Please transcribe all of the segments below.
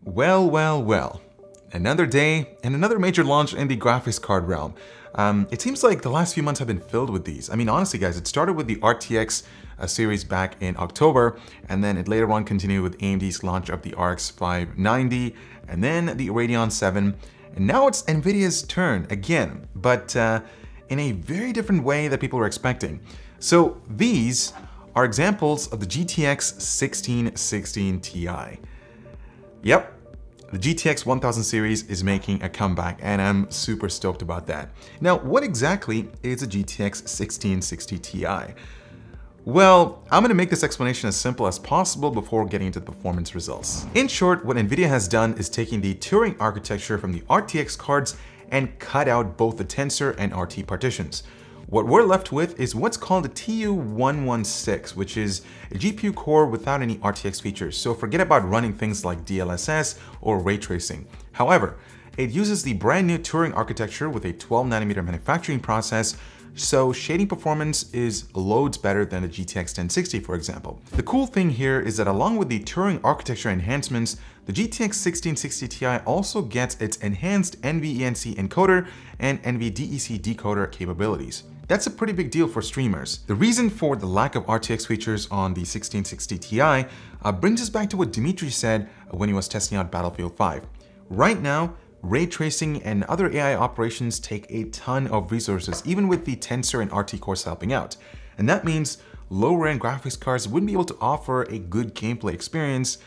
Well, well, well. Another day and another major launch in the graphics card realm. It seems like the last few months have been filled with these. I mean, honestly, guys, it started with the RTX series back in October, and then it later on continued with AMD's launch of the RX 590, and then the Radeon 7, and now it's NVIDIA's turn again, but in a very different way that people were expecting. So these are examples of the GTX 1660 Ti. Yep. The GTX 1000 series is making a comeback, and I'm super stoked about that. Now, what exactly is a GTX 1660 Ti? Well, I'm going to make this explanation as simple as possible before getting into the performance results. In short, what NVIDIA has done is taking the Turing architecture from the RTX cards and cut out both the Tensor and RT partitions. What we're left with is what's called a TU116, which is a GPU core without any RTX features, so forget about running things like DLSS or ray tracing. However, it uses the brand new Turing architecture with a 12nm manufacturing process, so shading performance is loads better than the GTX 1060, for example. The cool thing here is that along with the Turing architecture enhancements, the GTX 1660 Ti also gets its enhanced NVENC encoder and NVDEC decoder capabilities. That's a pretty big deal for streamers. The reason for the lack of RTX features on the 1660 Ti brings us back to what Dimitri said when he was testing out Battlefield 5. Right now, ray tracing and other AI operations take a ton of resources, even with the Tensor and RT cores helping out. And that means lower-end graphics cards wouldn't be able to offer a good gameplay experience.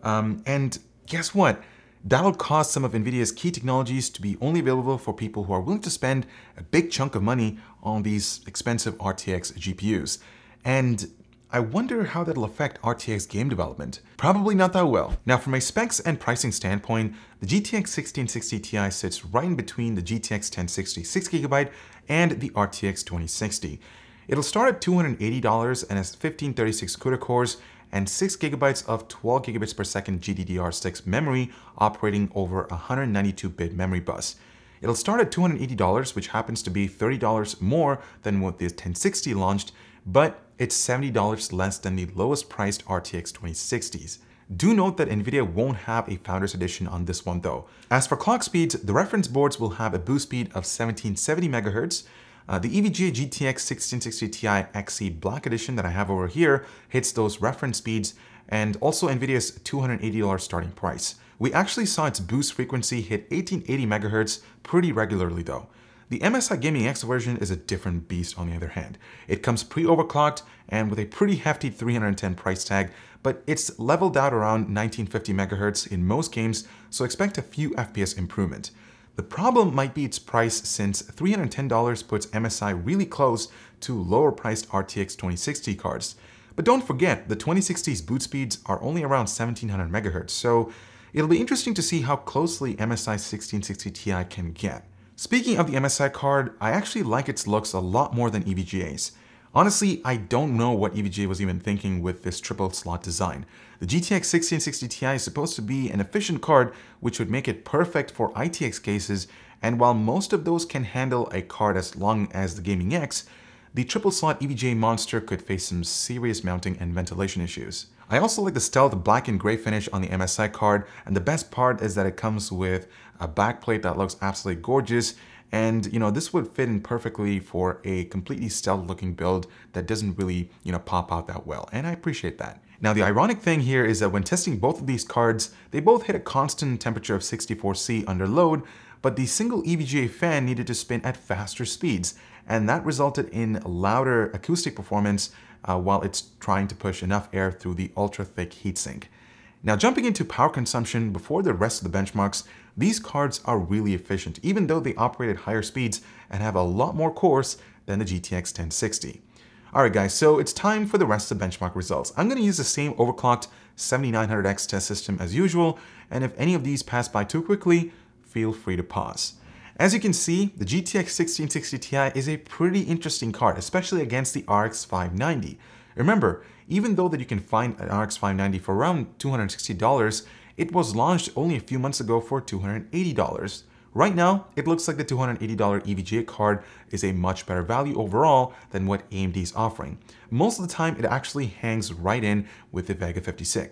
And guess what? That'll cause some of NVIDIA's key technologies to be only available for people who are willing to spend a big chunk of money on these expensive RTX GPUs. And I wonder how that'll affect RTX game development. Probably not that well. Now, from a specs and pricing standpoint, the GTX 1660 Ti sits right in between the GTX 1060 6GB and the RTX 2060. It'll start at $280 and has 1536 CUDA cores and 6GB of 12GB per second GDDR6 memory operating over a 192-bit memory bus. It'll start at $280, which happens to be $30 more than what the 1060 launched, but it's $70 less than the lowest priced RTX 2060s. Do note that NVIDIA won't have a Founders Edition on this one though. As for clock speeds, the reference boards will have a boost speed of 1770 MHz. The EVGA GTX 1660 Ti XE Black Edition that I have over here hits those reference speeds, and also NVIDIA's $280 starting price. We actually saw its boost frequency hit 1880 MHz pretty regularly though. The MSI Gaming X version is a different beast on the other hand. It comes pre-overclocked and with a pretty hefty 310 price tag, but it's leveled out around 1950 MHz in most games, so expect a few FPS improvement. The problem might be its price, since $310 puts MSI really close to lower priced RTX 2060 cards. But don't forget, the 2060's boot speeds are only around 1700 MHz, so it'll be interesting to see how closely MSI's 1660 Ti can get. Speaking of the MSI card, I actually like its looks a lot more than EVGA's. Honestly, I don't know what EVGA was even thinking with this triple slot design. The GTX 1660 Ti is supposed to be an efficient card, which would make it perfect for ITX cases, and while most of those can handle a card as long as the Gaming X, the triple slot EVGA monster could face some serious mounting and ventilation issues. I also like the stealth black and gray finish on the MSI card, and the best part is that it comes with a backplate that looks absolutely gorgeous, and this would fit in perfectly for a completely stealth looking build that doesn't really pop out that well, and I appreciate that. Now, the ironic thing here is that when testing both of these cards, they both hit a constant temperature of 64°C under load, but the single EVGA fan needed to spin at faster speeds, and that resulted in louder acoustic performance while it's trying to push enough air through the ultra-thick heatsink. Now, jumping into power consumption before the rest of the benchmarks, these cards are really efficient, even though they operate at higher speeds and have a lot more cores than the GTX 1060. Alright guys, so it's time for the rest of the benchmark results. I'm going to use the same overclocked 7900X test system as usual, and if any of these pass by too quickly, feel free to pause. As you can see, the GTX 1660 Ti is a pretty interesting card, especially against the RX 590. Remember, even though that you can find an RX 590 for around $260, it was launched only a few months ago for $280. Right now, it looks like the $280 EVGA card is a much better value overall than what AMD is offering. Most of the time, it actually hangs right in with the Vega 56.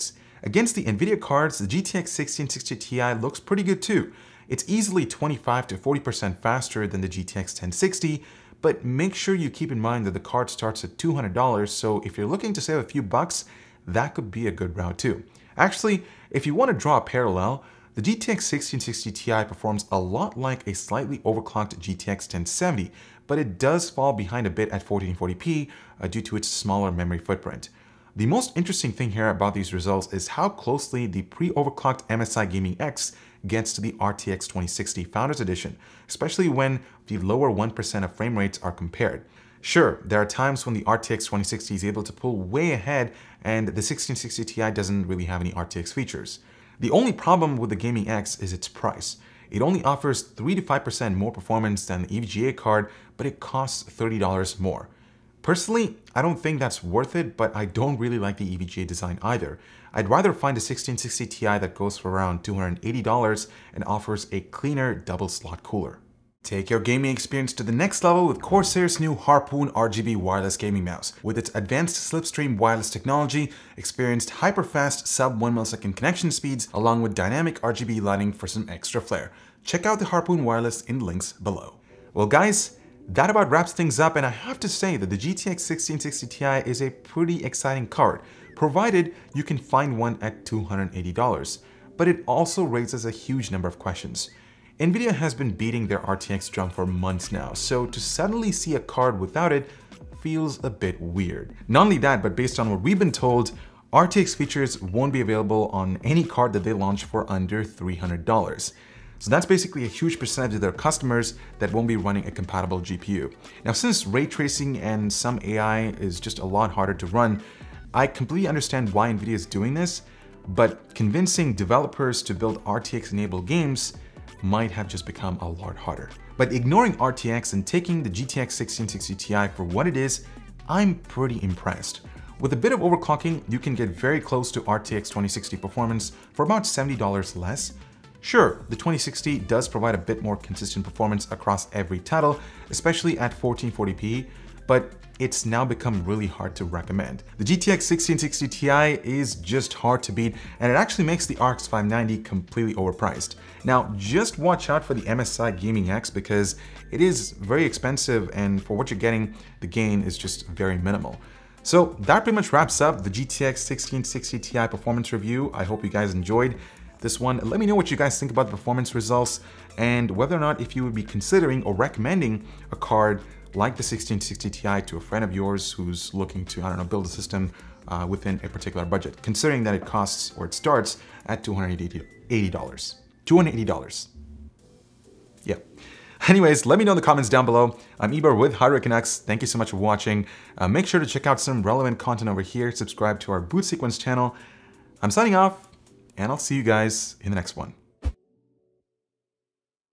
Against the Nvidia cards, the GTX 1660 Ti looks pretty good too. It's easily 25 to 40% faster than the GTX 1060, but make sure you keep in mind that the card starts at $200, so if you're looking to save a few bucks, that could be a good route too. Actually, if you want to draw a parallel, the GTX 1660 Ti performs a lot like a slightly overclocked GTX 1070, but it does fall behind a bit at 1440p due to its smaller memory footprint. The most interesting thing here about these results is how closely the pre-overclocked MSI Gaming X gets to the RTX 2060 Founders Edition, especially when the lower 1% of frame rates are compared. Sure, there are times when the RTX 2060 is able to pull way ahead and the 1660 Ti doesn't really have any RTX features. The only problem with the Gaming X is its price. It only offers 3 to 5% more performance than the EVGA card, but it costs $30 more. Personally, I don't think that's worth it, but I don't really like the EVGA design either. I'd rather find a 1660 Ti that goes for around $280 and offers a cleaner double slot cooler. Take your gaming experience to the next level with Corsair's new Harpoon RGB wireless gaming mouse. With its advanced slipstream wireless technology, experienced hyper-fast sub-1 millisecond connection speeds, along with dynamic RGB lighting for some extra flair. Check out the Harpoon wireless in links below. Well guys, that about wraps things up, and I have to say that the GTX 1660 Ti is a pretty exciting card, provided you can find one at $280. But it also raises a huge number of questions. Nvidia has been beating their RTX drum for months now, so to suddenly see a card without it feels a bit weird. Not only that, but based on what we've been told, RTX features won't be available on any card that they launch for under $300. So that's basically a huge percentage of their customers that won't be running a compatible GPU. Now, since ray tracing and some AI is just a lot harder to run, I completely understand why Nvidia is doing this, but convincing developers to build RTX-enabled games might have just become a lot harder. But ignoring RTX and taking the GTX 1660 Ti for what it is, I'm pretty impressed. With a bit of overclocking, you can get very close to RTX 2060 performance for about $70 less. Sure, the 2060 does provide a bit more consistent performance across every title, especially at 1440p, but it's now become really hard to recommend. The GTX 1660 Ti is just hard to beat, and it actually makes the RX 590 completely overpriced. Now, just watch out for the MSI Gaming X because it is very expensive, and for what you're getting, the gain is just very minimal. So that pretty much wraps up the GTX 1660 Ti performance review. I hope you guys enjoyed this one. Let me know what you guys think about the performance results and whether or not if you would be considering or recommending a card like the 1660 Ti to a friend of yours who's looking to, I don't know, build a system within a particular budget, considering that it costs or it starts at $280. $280. Yeah. Anyways, let me know in the comments down below. I'm Eber with HydraConX. Thank you so much for watching. Make sure to check out some relevant content over here. Subscribe to our Boot Sequence channel. I'm signing off, and I'll see you guys in the next one.